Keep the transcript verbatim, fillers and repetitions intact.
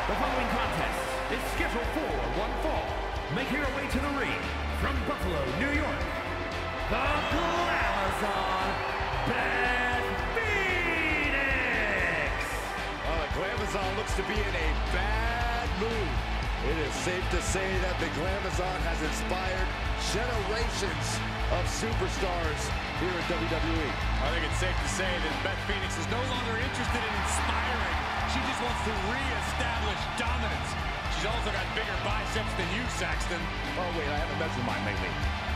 The following contest is scheduled for one fall. Making her way to the ring from Buffalo, New York, the Glamazon, Beth Phoenix! Well, the Glamazon looks to be in a bad mood. It is safe to say that the Glamazon has inspired generations of superstars here at W W E. I think it's safe to say that Beth Phoenix is no longer interested in inspiring. She just wants to re-establish dominance. She's also got bigger biceps than you, Saxton. Oh, wait, I haven't measured mine lately.